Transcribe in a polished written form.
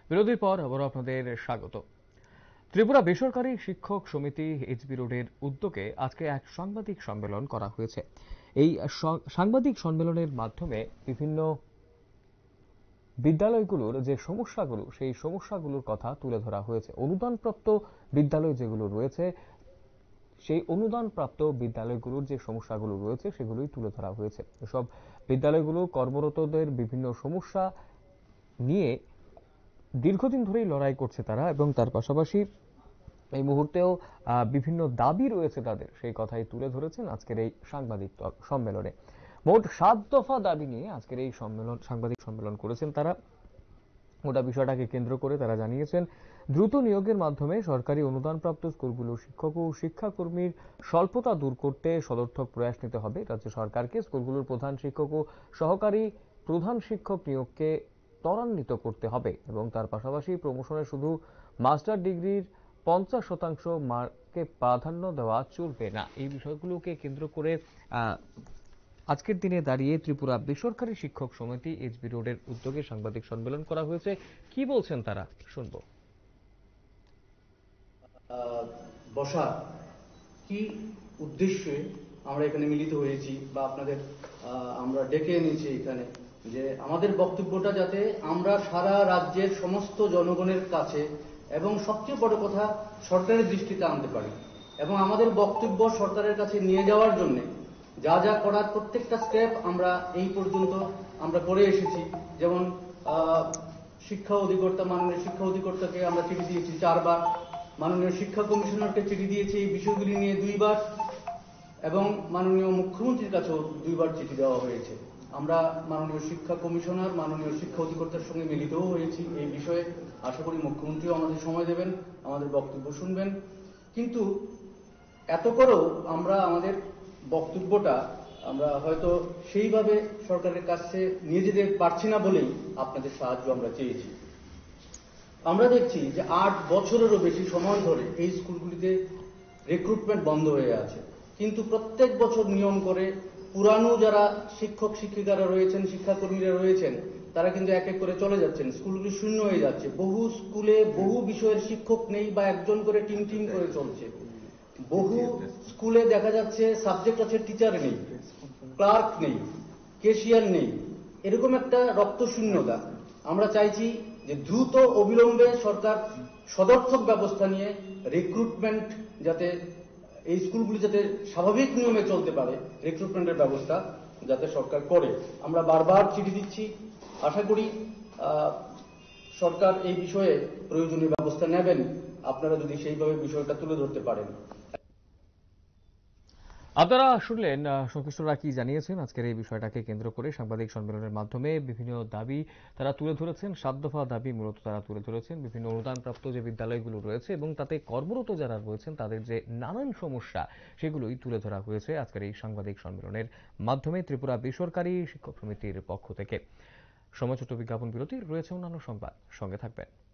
বিরতির পর আবারও আপনাদের স্বাগত। ত্রিপুরা বেসরকারি শিক্ষক সমিতি এইচবি রোডের উদ্যোগে আজকে এক সাংবাদিক সম্মেলন করা হয়েছে। এই সাংবাদিক সম্মেলনের মাধ্যমে বিভিন্ন বিদ্যালয়গুলোর যে সমস্যাগুলো, সেই সমস্যাগুলোর কথা তুলে ধরা হয়েছে। অনুদানপ্রাপ্ত বিদ্যালয় যেগুলো রয়েছে, সেই অনুদানপ্রাপ্ত বিদ্যালয়গুলোর যে সমস্যাগুলো রয়েছে সেগুলোই তুলে ধরা হয়েছে। এসব বিদ্যালয়গুলো কর্মরতদের বিভিন্ন সমস্যা নিয়ে দীর্ঘদিন ধরেই লড়াই করছে তারা, এবং তার পাশাপাশি এই মুহূর্তেও বিভিন্ন দাবি রয়েছে তাদের, সেই কথাই তুলে ধরেছেন আজকের এই সাংবাদিক সম্মেলনে। মোট 7 দফা দাবি নিয়ে আজকের এই সাংবাদিক সম্মেলন করেছেন তারা। গোটা বিষয়টাকে কেন্দ্র করে তারা জানিয়েছেন, দ্রুত নিয়োগের মাধ্যমে সরকারি অনুদানপ্রাপ্ত স্কুলগুলোর শিক্ষক ও শিক্ষাকর্মীর স্বল্পতা দূর করতে সদর্থক প্রয়াস নিতে হবে। রাজ্য সরকারকে স্কুলগুলোর প্রধান শিক্ষক ও সহকারী প্রধান শিক্ষক নিয়োগকে ত্বরান্বিত করতে হবে, এবং তার পাশাপাশি প্রমোশনে শুধু মাস্টার ডিগ্রির 50% মার্ককে প্রাধান্য দেওয়া চলবে না। এই বিষয়গুলোকে কেন্দ্র করে আজকের দিনে দাঁড়িয়ে ত্রিপুরা বেসরকারি শিক্ষক সমিতি এইচবি রোডের উদ্যোগে সাংবাদিক সম্মেলন করা হয়েছে। কি বলছেন তারা, শুনবো। বসা কি উদ্দেশ্যে আমরা এখানে মিলিত হয়েছি বা আপনাদের আমরা ডেকে এনেছি এখানে, যে আমাদের বক্তব্যটা যাতে আমরা সারা রাজ্যের সমস্ত জনগণের কাছে এবং সবচেয়ে বড় কথা সরকারের দৃষ্টিতে আনতে পারি, এবং আমাদের বক্তব্য সরকারের কাছে নিয়ে যাওয়ার জন্য যা যা করার প্রত্যেকটা স্টেপ আমরা এই পর্যন্ত আমরা করে এসেছি। যেমন শিক্ষা অধিকর্তা, মাননীয় শিক্ষা অধিকর্তাকে আমরা চিঠি দিয়েছি 4 বার, মাননীয় শিক্ষা কমিশনারকে চিঠি দিয়েছি এই বিষয়গুলি নিয়ে 2 বার, এবং মাননীয় মুখ্যমন্ত্রীর কাছেও 2 বার চিঠি দেওয়া হয়েছে। আমরা মাননীয় শিক্ষা কমিশনার, মাননীয় শিক্ষা অধিকর্তার সঙ্গে মিলিতও হয়েছি এই বিষয়ে। আশা করি মুখ্যমন্ত্রীও আমাদের সময় দেবেন, আমাদের বক্তব্য শুনবেন। কিন্তু এত করেও আমরা আমাদের বক্তব্যটা আমরা হয়তো সেইভাবে সরকারের কাছে নিয়ে যেতে পারছি না বলেই আপনাদের সাহায্য আমরা চেয়েছি। আমরা দেখছি যে 8 বছরেরও বেশি সময় ধরে এই স্কুলগুলিতে রিক্রুটমেন্ট বন্ধ হয়ে আছে, কিন্তু প্রত্যেক বছর নিয়ম করে পুরানো যারা শিক্ষক শিক্ষিকারা রয়েছেন, শিক্ষাকর্মীরা রয়েছেন, তারা কিন্তু এক এক করে চলে যাচ্ছেন, স্কুলগুলি শূন্য হয়ে যাচ্ছে। বহু স্কুলে বহু বিষয়ের শিক্ষক নেই বা একজন করে টিম টিম করে চলছে। বহু স্কুলে দেখা যাচ্ছে সাবজেক্ট আছে, টিচার নেই, ক্লার্ক নেই, ক্যাশিয়ার নেই, এরকম একটা রক্তশূন্যতা। আমরা চাইছি যে দ্রুত অবিলম্বে সরকার সদর্থক ব্যবস্থা নিয়ে রিক্রুটমেন্ট যাতে এই স্কুলগুলি যাতে স্বাভাবিক নিয়মে চলতে পারে, রিক্রুটমেন্টের ব্যবস্থা যাতে সরকার করে। আমরা বারবার চিঠি দিচ্ছি, আশা করি সরকার এই বিষয়ে প্রয়োজনীয় ব্যবস্থা নেবেন, আপনারা যদি সেইভাবে বিষয়টা তুলে ধরতে পারেন। আপনারা শুনলেন সংশ্লিষ্টরা কি জানিয়েছেন আজকের এই বিষয়টাকে কেন্দ্র করে সাংবাদিক সম্মেলনের মাধ্যমে। বিভিন্ন দাবি তারা তুলে ধরেছেন, 7 দফা দাবি মূলত তারা তুলে ধরেছেন। বিভিন্ন অনুদানপ্রাপ্ত যে বিদ্যালয়গুলো রয়েছে এবং তাতে কর্মরত যারা রয়েছেন তাদের যে নানান সমস্যা, সেগুলোই তুলে ধরা হয়েছে আজকের এই সাংবাদিক সম্মেলনের মাধ্যমে ত্রিপুরা বেসরকারি শিক্ষক সমিতির পক্ষ থেকে। সময় ছোট বিজ্ঞাপন বিরতি, রয়েছে অন্যান্য সংবাদ, সঙ্গে থাকবেন।